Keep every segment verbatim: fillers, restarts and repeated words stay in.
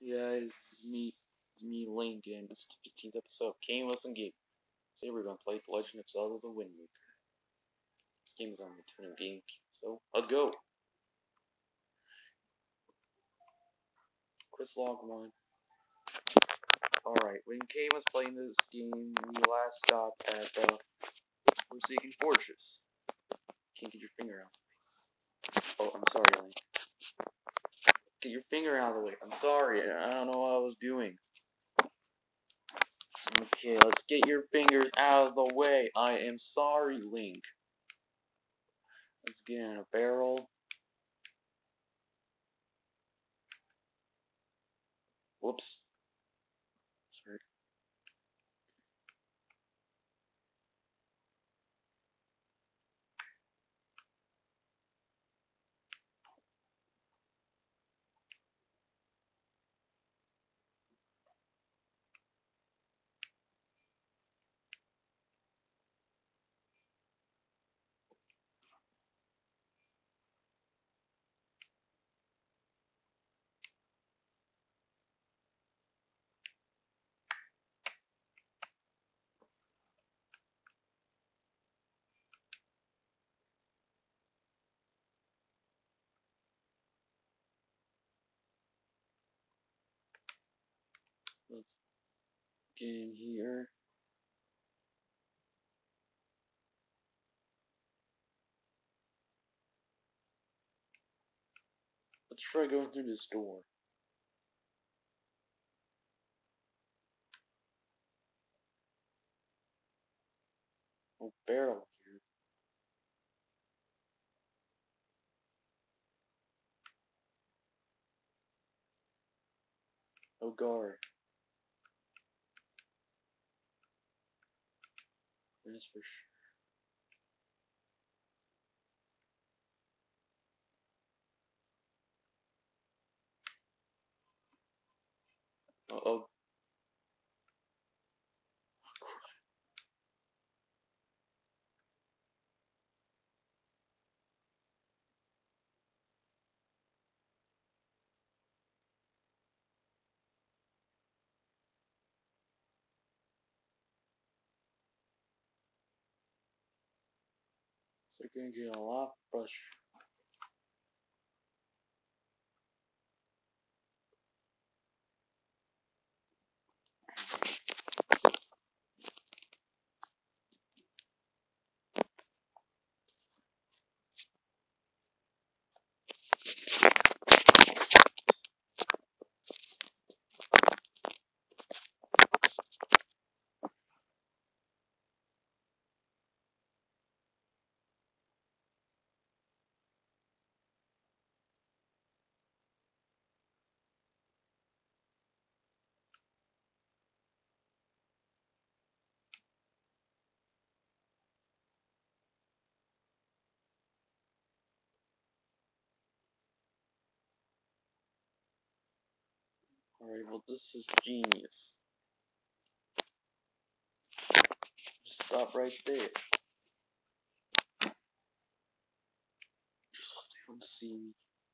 Yeah, it's me, it's me, Link, and this is the fifteenth episode of Game Wilson Game. Today we're gonna play The Legend of Zelda: The Wind Waker. This game is on the Nintendo GameCube, so let's go. Chris Log one. Alright, when Kay was playing this game, we last stopped at the Forsaken Fortress. Can't get your finger out. Oh, I'm sorry, Link. Get your finger out of the way. I'm sorry, I don't know what I was doing. Okay, let's get your fingers out of the way. I am sorry, Link. Let's get in a barrel. Whoops. Sorry. Let's get in here. Let's try going through this door. Oh, barrel here. Oh, guard. That's for sure. Uh oh. So they're gonna get a lot frustrated. Alright, well, this is genius. Just stop right there. Just let them see me.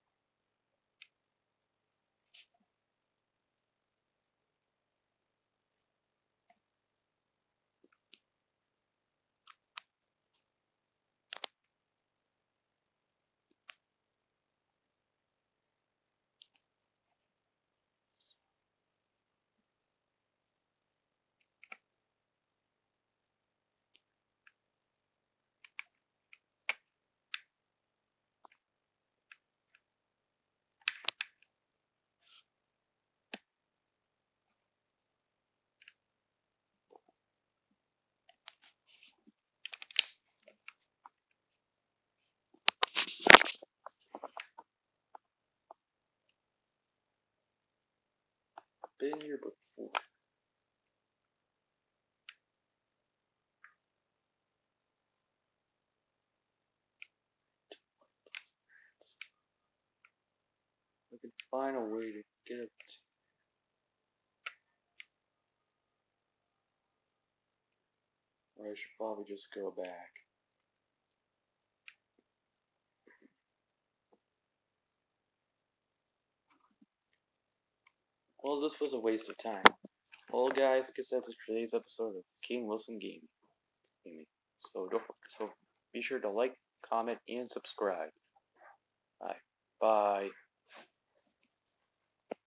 Been here before. I can find a way to get it. Or I should probably just go back. Well, this was a waste of time. Well, guys, I guess that's it for today's episode of King Wilson Gaming. So don't so be sure to like, comment, and subscribe. Bye. Bye.